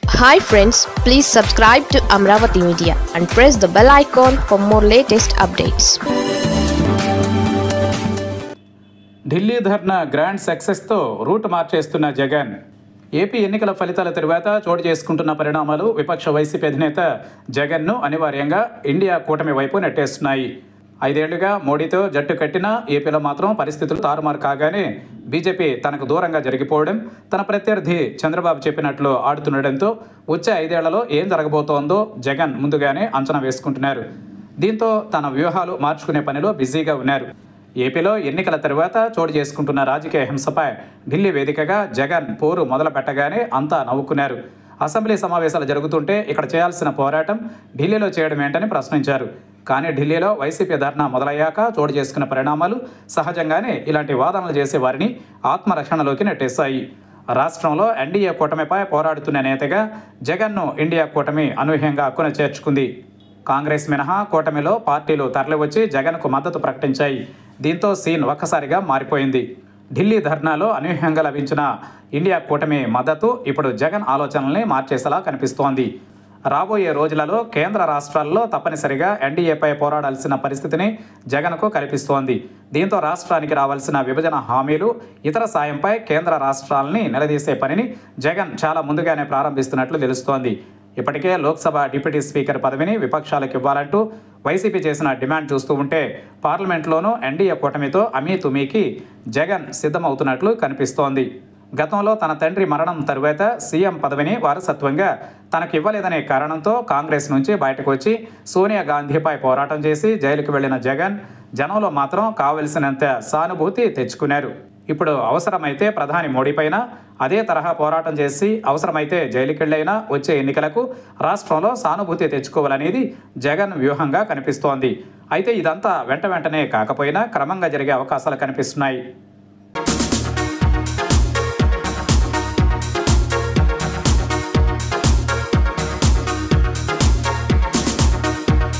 Hi friends, please subscribe to Amravati Media and press the bell icon for more latest updates. Delhi dharna grand సక్సెస్తో route మార్చేస్తున్న Jagan. AP ఎన్నికల ఫలితాల తరువాత చోటు చేసుకుంటున్న పరిణామాలు విపక్ష వైసీపీ అధినేత జగన్ను అనివార్యంగా ఇండియా కూటమి వైపు నెట్టేస్తున్నాయి. 5 ఏళ్లుగా మోడీతో జట్టు కట్టినా ఏపీలో మాత్రం పరిస్థితులు తారుమారు కాగానే బీజేపీ తనకు దూరంగా జరిగిపోవడం, తన ప్రత్యర్థి చంద్రబాబు చెప్పినట్లు ఆడుతుండటంతో వచ్చే 5 ఏళ్లలో ఏం జరగబోతోందో జగన్ ముందుగానే అంచనా వేసుకుంటున్నారు. దీంతో తన వ్యూహాలు మార్చుకునే పనిలో బిజీగా ఉన్నారు. ఏపీలో ఎన్నికల తరువాత చోటు చేసుకుంటున్న రాజకీయ హింసపై ఢిల్లీ వేదికగా జగన్ పోరు మొదలు పెట్టగానే అంతా నవ్వుకున్నారు. అసెంబ్లీ సమావేశాలు జరుగుతుంటే ఇక్కడ చేయాల్సిన పోరాటం ఢిల్లీలో చేయడం ఏంటని ప్రశ్నించారు. కానీ ఢిల్లీలో వైసీపీ ధర్నా మొదలయ్యాక చోటు చేసుకున్న పరిణామాలు సహజంగానే ఇలాంటి వాదనలు చేసే వారిని ఆత్మరక్షణలోకి నెట్టేశాయి. రాష్ట్రంలో ఎన్డీఏ కూటమిపై పోరాడుతున్న నేతగా జగన్ను ఇండియా కూటమి అనూహ్యంగా హక్కున చేర్చుకుంది. కాంగ్రెస్ మినహా కూటమిలో పార్టీలు తరలివచ్చి జగన్కు మద్దతు ప్రకటించాయి. దీంతో సీన్ ఒక్కసారిగా మారిపోయింది. ఢిల్లీ ధర్నాలో అనూహ్యంగా లభించిన ఇండియా కూటమి మద్దతు ఇప్పుడు జగన్ ఆలోచనల్ని మార్చేసేలా కనిపిస్తోంది. రాబోయే రోజులలో కేంద్ర రాష్ట్రాల్లో తప్పనిసరిగా ఎన్డీఏపై పోరాడాల్సిన పరిస్థితిని జగన్కు కల్పిస్తోంది. దీంతో రాష్ట్రానికి రావాల్సిన విభజన హామీలు, ఇతర సాయంపై కేంద్ర రాష్ట్రాలని నిలదీసే పనిని జగన్ చాలా ముందుగానే ప్రారంభిస్తున్నట్లు తెలుస్తోంది. ఇప్పటికే లోక్సభ డిప్యూటీ స్పీకర్ పదవిని విపక్షాలకు ఇవ్వాలంటూ వైసీపీ చేసిన డిమాండ్ చూస్తూ ఉంటే పార్లమెంట్లోనూ ఎన్డీఏ కూటమితో అమీతుమీకి జగన్ సిద్ధమవుతున్నట్లు కనిపిస్తోంది. గతంలో తన తండ్రి మరణం తరువాత సీఎం పదవిని వారసత్వంగా తనకు ఇవ్వలేదనే కారణంతో కాంగ్రెస్ నుంచి బయటకు వచ్చి సోనియా గాంధీపై పోరాటం చేసి జైలుకు వెళ్లిన జగన్ జనంలో మాత్రం కావలసినంత సానుభూతి తెచ్చుకున్నారు. ఇప్పుడు అవసరమైతే ప్రధాని మోడీపైన అదే తరహా పోరాటం చేసి అవసరమైతే జైలుకెళ్ళైనా వచ్చే ఎన్నికలకు రాష్ట్రంలో సానుభూతి తెచ్చుకోవాలనేది జగన్ వ్యూహంగా కనిపిస్తోంది. అయితే ఇదంతా వెంటనే కాకపోయినా క్రమంగా జరిగే అవకాశాలు కనిపిస్తున్నాయి.